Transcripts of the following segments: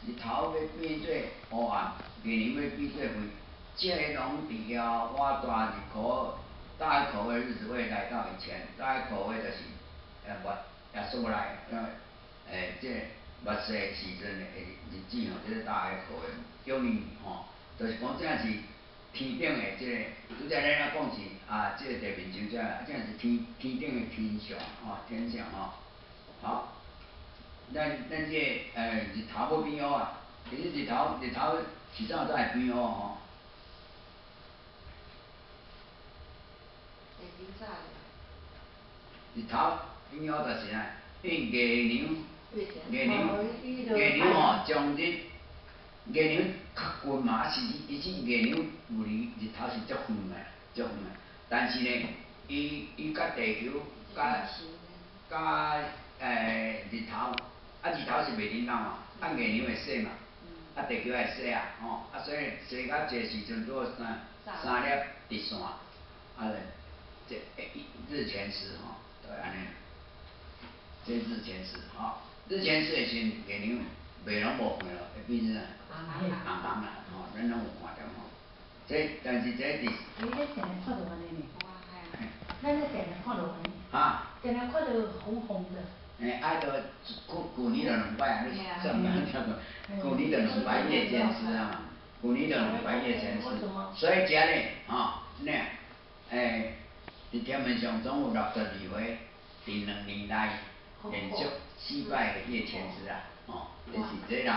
日头要变做黑暗，月亮要变做灰，这个拢伫了我大日考大考的日子会来到以前，大考的就是耶稣来，这末世时阵的日子吼，这个大考的，因为吼，就是讲这是天顶的这个，拄则咱咧讲是这个地面上这是天顶的天象天象好，咱这日头要变黑啊，其实日头是怎会变黑吼？日头变黑就是啥？因为月亮从月亮较近嘛，是月亮有离日头是足远的，但是呢，伊甲地球日头日头是袂冷嘛，月亮会洗嘛，地球会洗所以洗到这时阵拄好三粒直线，这日全食就安尼。这日全食日全食的时阵月亮袂拢无看咯，会变啥？红红啦咱拢有看着但是这是。 你咧定定看到安尼呢？咱咧定定看到安尼。定定看到红红的。 就旧年就2摆啊，你算嘛？旧年就2摆夜间食嘛，旧年就2摆夜间食，所以食咧伫天文上总有62回，伫2年内连续4摆的夜全食这人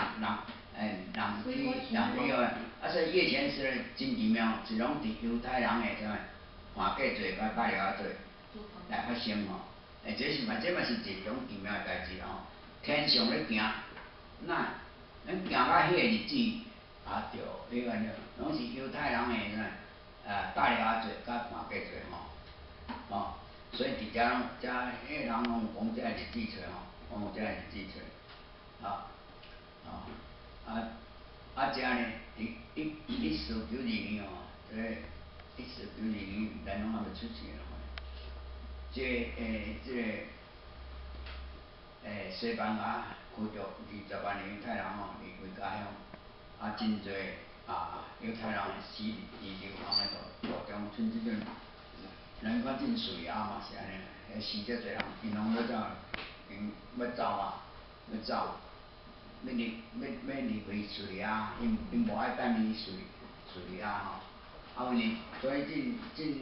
去所以夜全食咧真奇妙，是拢伫犹太人的啥寒假节甲大料仔节来发生这嘛是一种奇妙的代志天上咧行，咱行到迄个日子对，拢是犹太人的大料仔节甲寒假节所以伫遮拢人拢有讲这个日子出讲这个日子出遮呢1492年1492年咱拢还没出世这西班牙驱逐20万的犹太人离开家乡真济犹太人死伫流亡的途中，像即阵咱看进叙利亚嘛是安尼，死遮济人，因拢要走，要走要离开叙利亚，因无爱等于叙利亚所以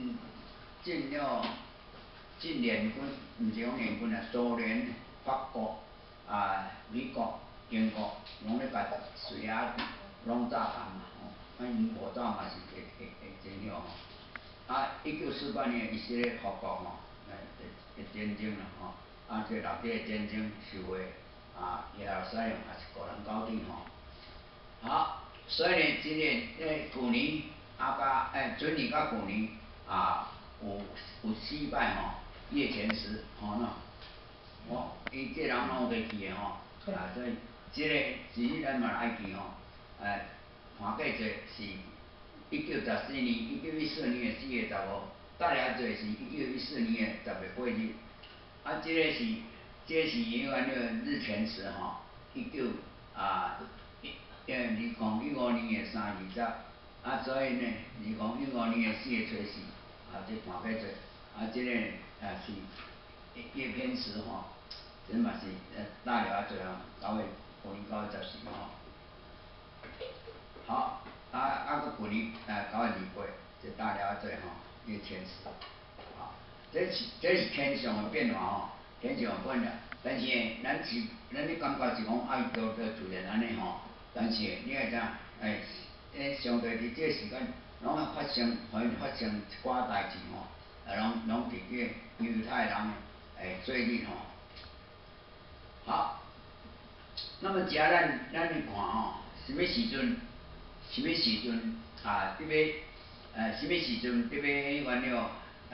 进联军，毋是讲联军苏联、法国美国、英国拢咧甲叙利亚拢炸弹嘛因无走嘛是会真晓1948年以色列复国的战争啦这6日的战争受的耶路撒冷也是个人高地好，所以呢，今年旧年前年甲旧年有4摆夜全食伊这人拢有在记的所以这个其实咱嘛爱记寒假节是1914年1914年的4月15，大料节是1914年的10月8日，这是因为日全食2015年的3月20，所以呢2015年的4月初4这寒假节这个是夜偏食这嘛是大料仔节9月9月14好搁旧年9月28这大料仔节夜全食这是天上的变化天上的变化，但是呢咱咧感觉是讲都自然安尼但是你会知上帝伫这个时间拢会发生一寡代志拢伫这个犹太人的做日好，那么遮咱来看什么时阵得要什么时阵得要迄款了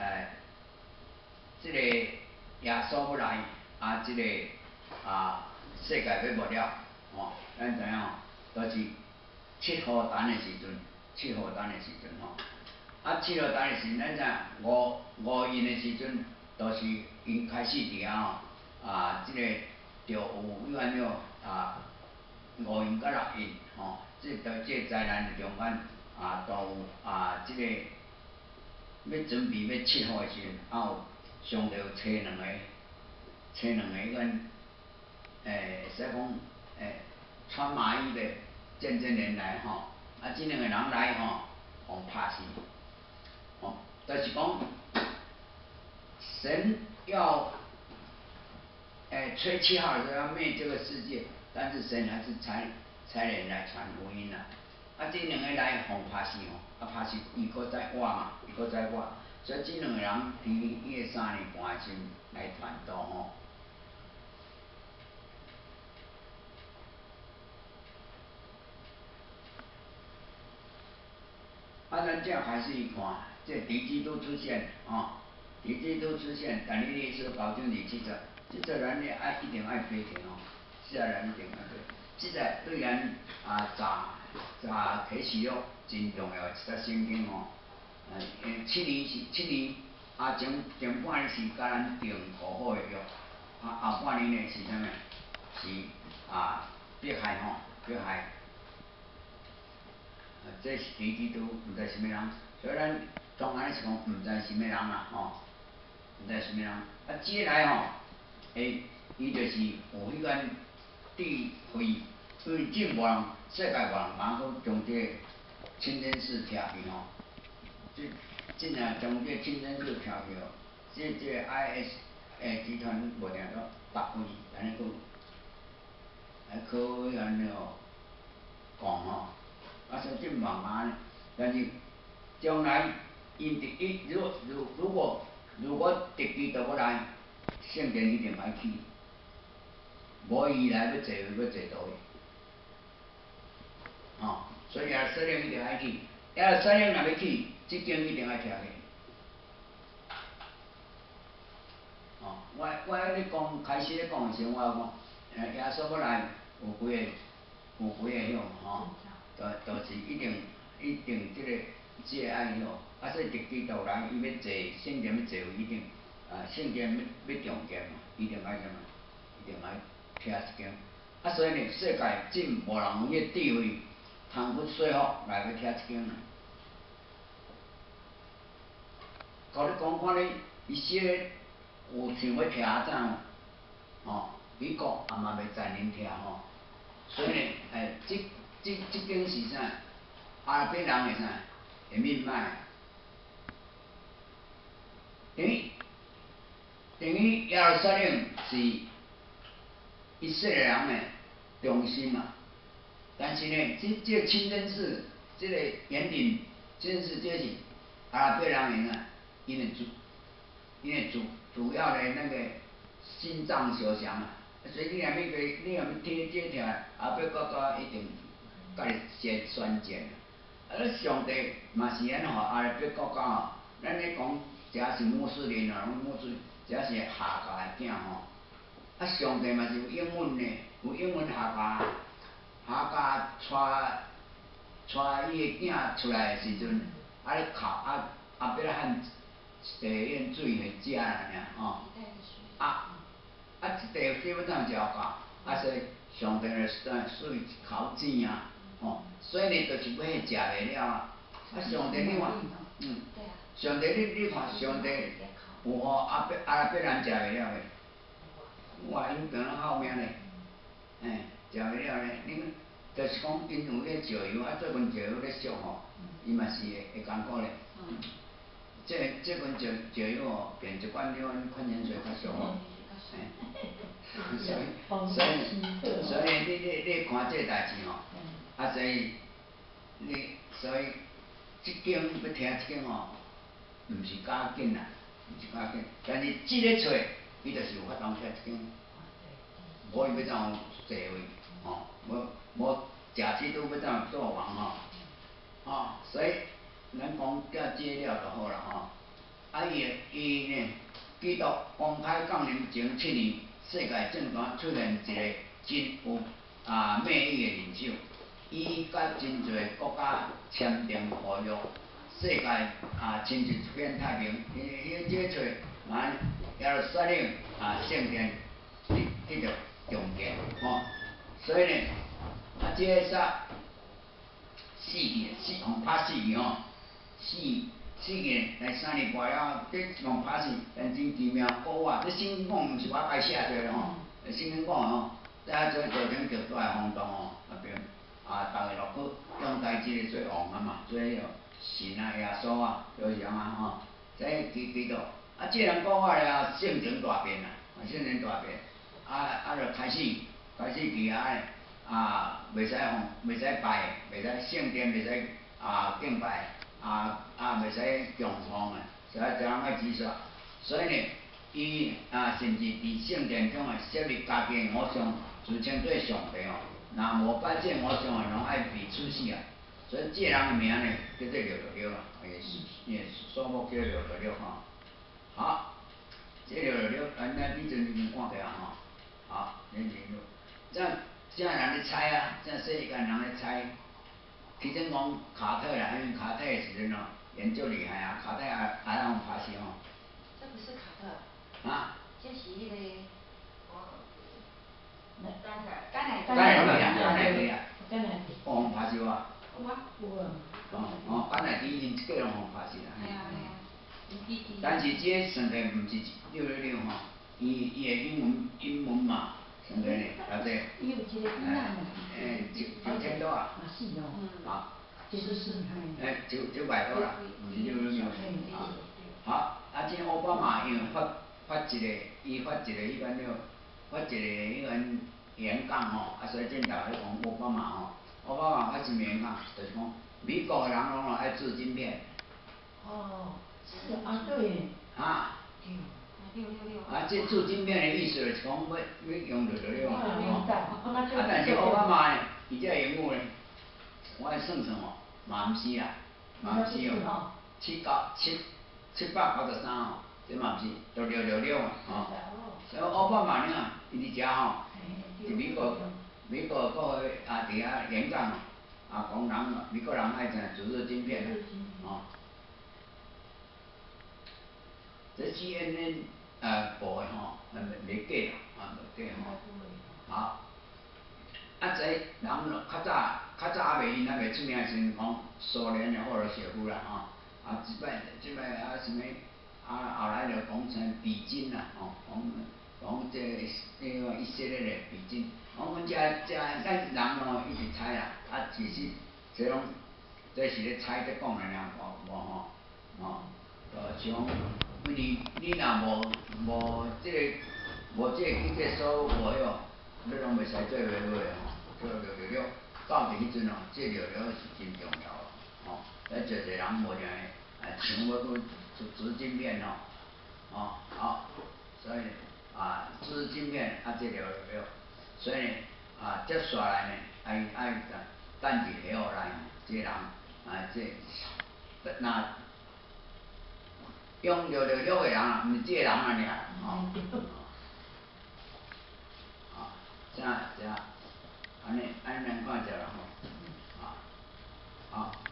这个耶稣要来这个世界要末了咱知影就是7号诞的时阵7号诞的时阵7号诞的时阵咱知影五运的时阵，就是因开始伫这个就有迄款了 5印甲6印，吼，这灾难中间都有这个要准备要切好诶时阵，有上帝有找两个迄款会使讲穿麻衣的见证人来吼，这两个人来吼，互拍死，吼，就是讲神要吹气号的时候要灭这个世界，但是神还是差人来传福音啦。这两个来互拍死吼，拍死伊搁再活嘛，伊搁再活，所以这两个人伫迄个3年半的时来传道吼。咱这开始看，这敌基督出现敌基督出现，但你历史保证你记着，咱一定爱飞行是啊，咱一定爱飞。即个对咱查启示录真重要一则圣经7年前半年是甲咱定和好的约，后半年呢是啥物？是迫害迫害。这是敌基督，毋知啥物人，所以咱当然是讲毋知啥物人啦毋知啥物人。接下来伊就是有迄款智慧，因为真无人世界无人敢去将这清真寺拆去真正将这清真寺拆去这 IS 集团无定都白费安尼去安尼讲所以这慢慢，但是将来如果敌基督要来，圣殿一定爱起，无伊来要坐倒去，所以耶路撒冷一定爱起，耶路撒冷若要起，这间一定爱拆去。我咧讲开始咧讲的时候，我讲耶稣要来有几个就是一定这个爱所以敌基督来伊要坐圣殿要坐一定圣殿要重建嘛，一定爱什么？一定爱拆一间。所以呢，世界真无人有迄个智慧，通去说服来要拆一间。甲你讲看伊写有想要拆美国也嘛袂赞成拆所以呢，这间是啥？阿拉伯人的啥？的命脉。等于耶路撒冷是以色列人的中心嘛，但是呢，这清真寺这个圆顶清真寺这是阿拉伯人的因的主要的那个心脏烧香所以你若要听这条阿拉伯国家一定甲你先宣战上帝嘛是安怎阿拉伯国家咱咧讲这是穆斯林这是夏甲的囝上帝嘛是有应允的，有应允夏甲带伊的囝出来的时阵，咧哭要喊一袋水来食啦一袋水要怎食饱？所以上帝水一口井所以呢，就是要食袂了上帝你看，上帝你看上帝有互阿拉伯人食袂了未？哇！因平常好命嘞，食袂了嘞。就是讲因有迄个石油，做份石油咧烧伊嘛是会艰苦嘞。这份石油变一罐矿泉水较俗所以你看这代志所以这间要听这间毋是假紧啦，毋是假紧，但是这个找伊就是有法通听这间，无伊要怎有地位无食基督要怎做王所以咱讲到这了就好啦伊呢，基督公开降临前7年，世界政坛出现一个真有魅力的领袖，伊甲真侪国家签订合约，世界亲像一片太平。伊这找耶路撒冷圣殿得到重建所以呢。 啊，这个煞4期互拍4期吼，4期来3年半了，这互拍死，人真奇妙，古话，这圣经讲毋是我家写做的吼，圣经讲吼，在做造成极大的轰动吼，那边逐个落去用台即个做王啊嘛，做迄个神啊、耶稣啊，就是啊吼，这基督，这人讲话了，性情大变啦，性情大变，就开始其他的袂使袂使拜，袂使圣殿，袂使敬拜，袂使供奉的，所以这人爱指煞，所以呢，伊甚至伫圣殿中设立家己的偶像，自称做上帝哦，若无拜这偶像的，拢爱被处死啊。所以这人的名呢，叫做666啊，伊的数目叫666吼。好，这666，咱你阵已经看过啊吼，好，你这人咧猜啊，这世间人咧猜，其中讲卡特啦，因为卡特的时阵哦，研究厉害啊，卡特也互拍死吼。 这不是卡特。 啊。 这是迄个， 甘乃迪啊， 甘乃迪。 互拍死啊。 有啊。有啊。 甘乃迪因一家拢互拍死啦。 系啊。 但是这算起毋是666吼，伊的英文嘛，算起呢，晓得。 伊有一个囡仔嘛。 9000多啊。 嘛是哦。就是 900多啦，毋是666。好，这奥巴马因为发一个迄款了，发一个迄款演讲吼，所以正逐个咧讲奥巴马吼，奥巴马发什么演讲？就是讲美国人拢爱制晶片。 哦，是啊，对。 这制晶片的意思就是讲要用666 啊。 但是奥巴马呢，伊这业务呢，我算算哦，嘛毋是啦，嘛毋是哦，793哦，这嘛毋是，就666啊，吼。所以奥巴马呢，伊伫遮吼，伫美国国会伫遐演讲讲美国人爱怎自制晶片哦。这 CNN 报的吼，袂假啦，袂假吼。好，这人较早还袂因还袂出名时，讲苏联的赫鲁晓夫啦吼，即摆什么后来就讲成比金啦吼，讲这一系列的比金，讲阮咱人哦一直猜啦，其实这拢这是咧猜咧讲的尔，无吼。像因为你若无这个经济收入无迄个，你拢袂使做买卖吼。做666，到伫迄阵哦，这666是真重要哦。吼，咱做侪人无定想要去制晶片哦，好，所以制晶片这666，所以接下来呢，爱等一下后来这人这那用666的人毋是这个人尔吼。这安尼咱看者啦吼，好。